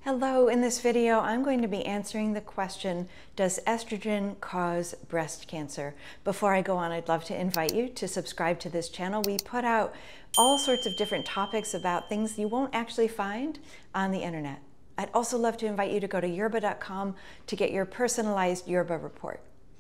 Hello, in this video I'm going to be answering the question, does estrogen cause breast cancer? Before I go on, I'd love to invite you to subscribe to this channel. We put out all sorts of different topics about things you won't actually find on the internet. I'd also love to invite you to go to Yerbba.com to get your personalized Yerbba report.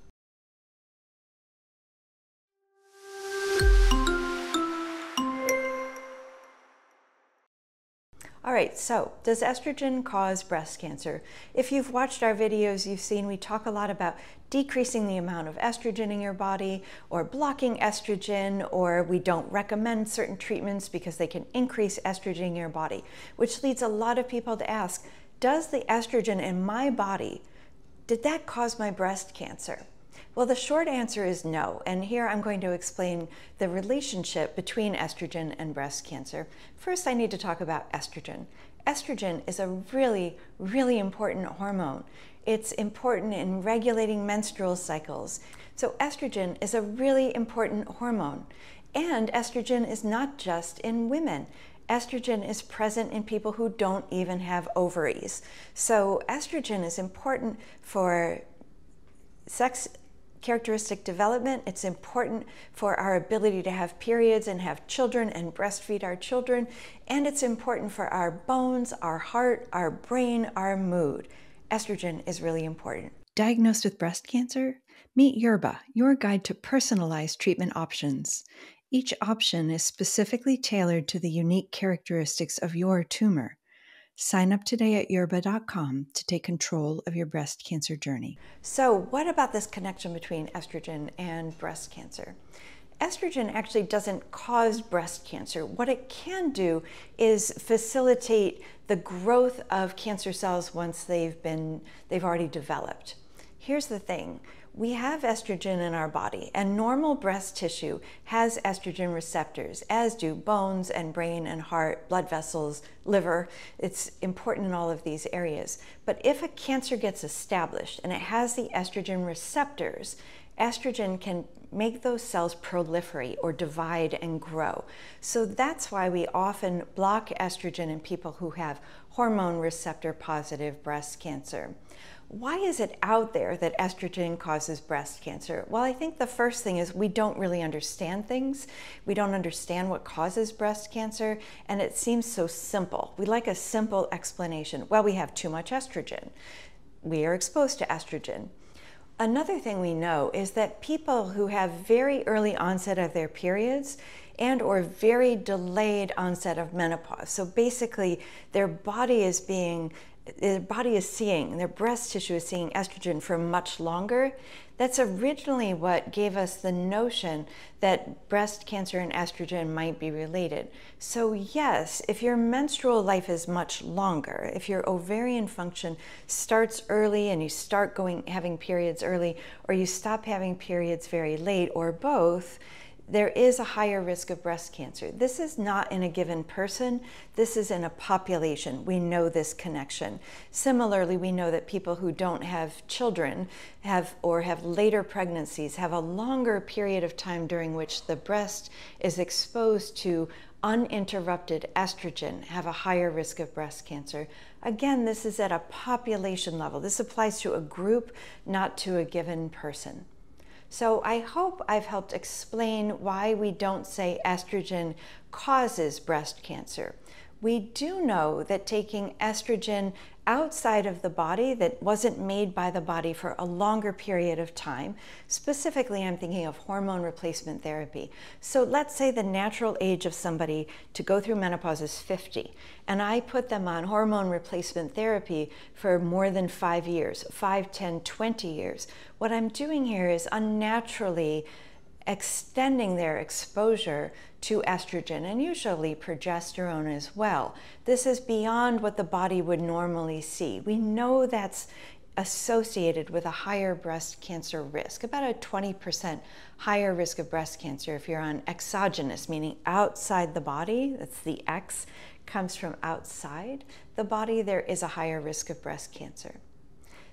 All right, so does estrogen cause breast cancer? If you've watched our videos, you've seen we talk a lot about decreasing the amount of estrogen in your body or blocking estrogen, or we don't recommend certain treatments because they can increase estrogen in your body, which leads a lot of people to ask, does the estrogen in my body, did that cause my breast cancer? Well, the short answer is no, and here I'm going to explain the relationship between estrogen and breast cancer. First, I need to talk about estrogen. Estrogen is a really, really important hormone. It's important in regulating menstrual cycles. So estrogen is a really important hormone. And estrogen is not just in women. Estrogen is present in people who don't even have ovaries. So estrogen is important for sex characteristic development. It's important for our ability to have periods and have children and breastfeed our children. And it's important for our bones, our heart, our brain, our mood. Estrogen is really important. Diagnosed with breast cancer? Meet Yerbba, your guide to personalized treatment options. Each option is specifically tailored to the unique characteristics of your tumor. Sign up today at Yerbba.com to take control of your breast cancer journey. So what about this connection between estrogen and breast cancer? Estrogen actually doesn't cause breast cancer. What it can do is facilitate the growth of cancer cells once they've already developed. Here's the thing. We have estrogen in our body, and normal breast tissue has estrogen receptors, as do bones and brain and heart, blood vessels, liver. It's important in all of these areas. But if a cancer gets established and it has the estrogen receptors, estrogen can make those cells proliferate or divide and grow. So that's why we often block estrogen in people who have hormone receptor-positive breast cancer. Why is it out there that estrogen causes breast cancer? Well, I think the first thing is we don't really understand things. We don't understand what causes breast cancer, and it seems so simple. We like a simple explanation. Well, we have too much estrogen. We are exposed to estrogen. Another thing we know is that people who have very early onset of their periods and or very delayed onset of menopause, so basically their breast tissue is seeing estrogen for much longer. That's originally what gave us the notion that breast cancer and estrogen might be related. So yes, if your menstrual life is much longer, if your ovarian function starts early and you start having periods early, or you stop having periods very late, or both, there is a higher risk of breast cancer. This is not in a given person, this is in a population. We know this connection. Similarly, we know that people who don't have children have later pregnancies have a longer period of time during which the breast is exposed to uninterrupted estrogen, have a higher risk of breast cancer. Again, this is at a population level. This applies to a group, not to a given person. So I hope I've helped explain why we don't say estrogen causes breast cancer. We do know that taking estrogen outside of the body that wasn't made by the body for a longer period of time, specifically I'm thinking of hormone replacement therapy. So let's say the natural age of somebody to go through menopause is 50, and I put them on hormone replacement therapy for more than 5 years, 5, 10, 20 years. What I'm doing here is unnaturally extending their exposure to estrogen and usually progesterone as well. This is beyond what the body would normally see. We know that's associated with a higher breast cancer risk, about a 20% higher risk of breast cancer if you're on exogenous, meaning outside the body. That's the X, comes from outside the body. There is a higher risk of breast cancer.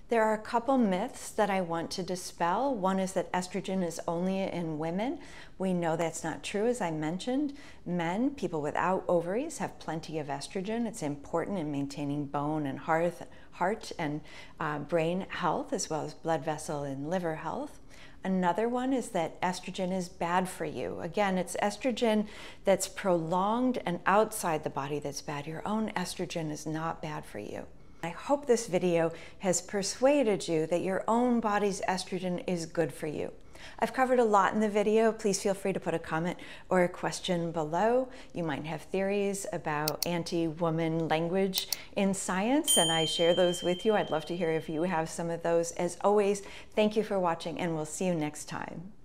There are a couple myths that I want to dispel. One is that estrogen is only in women. We know that's not true, as I mentioned. Men, people without ovaries, have plenty of estrogen. It's important in maintaining bone and heart and brain health, as well as blood vessel and liver health. Another one is that estrogen is bad for you. Again, it's estrogen that's prolonged and outside the body that's bad. Your own estrogen is not bad for you. I hope this video has persuaded you that your own body's estrogen is good for you. I've covered a lot in the video. Please feel free to put a comment or a question below. You might have theories about anti-woman language in science, and I share those with you. I'd love to hear if you have some of those. As always, thank you for watching, and we'll see you next time.